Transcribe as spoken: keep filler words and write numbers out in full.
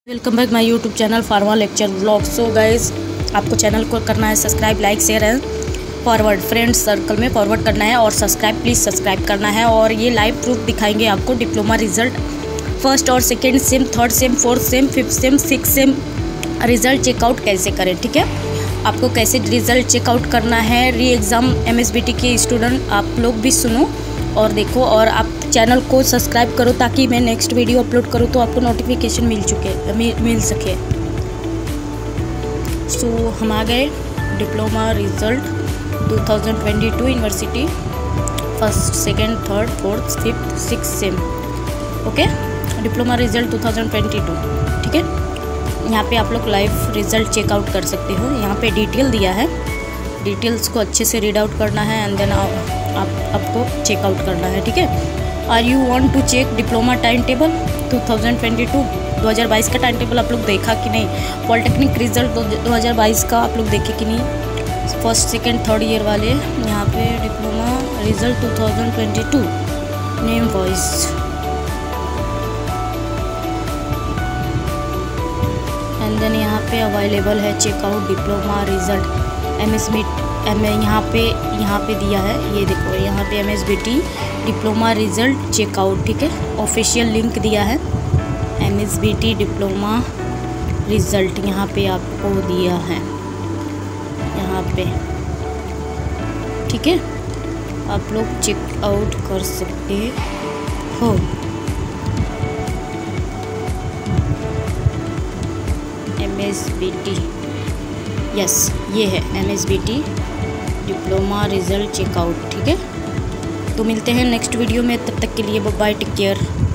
Welcome back my YouTube channel pharma lecture blog. So guys, आपको channel को करना है subscribe, like, share and forward, friends circle में forward करना है और सब्सक्राइब प्लीज़ सब्सक्राइब करना है। और ये लाइव प्रूफ दिखाएंगे आपको डिप्लोमा रिजल्ट फर्स्ट और second sem, third sem, fourth sem, fifth sem, six sem result checkout कैसे करें। ठीक है, आपको कैसे रिज़ल्ट चेकआउट करना है। Re exam M S B T के स्टूडेंट आप लोग भी सुनो और देखो, और आप चैनल को सब्सक्राइब करो ताकि मैं नेक्स्ट वीडियो अपलोड करूँ तो आपको नोटिफिकेशन मिल चुके मिल, मिल सके। सो so, हम आ गए diploma result two thousand twenty two university first, second, third, fourth, fifth, six sem. Okay, diploma result two thousand twenty two. ठीक है, यहाँ पे आप लोग लाइव रिज़ल्ट चेकआउट कर सकते हो। यहाँ पे डिटेल दिया है, डिटेल्स को अच्छे से रीड आउट करना है एंड देन आप आपको चेकआउट करना है। ठीक है, are you want to check diploma time table two thousand twenty two दो हज़ार बाईस का टाइम टेबल आप लोग देखा कि नहीं। पॉलिटेक्निक रिजल्ट दो हज़ार बाईस का आप लोग देखे कि नहीं। फर्स्ट, सेकंड, थर्ड ईयर वाले यहाँ पे diploma result two thousand twenty two name wise. And then यहाँ पे अवेलेबल है check out diploma result M S B M यहाँ पे यहाँ पे दिया है, ये देखो यहाँ पे M S B T diploma result check out. ठीक है, ऑफिशियल लिंक दिया है M S B T diploma result, यहाँ पे आपको दिया है यहाँ पे। ठीक है, आप लोग चेकआउट कर सकते हो। M S B T, yes ये है M S B T diploma result check out. ठीक है, तो मिलते हैं नेक्स्ट वीडियो में, तब तक के लिए बाय, टेक केयर।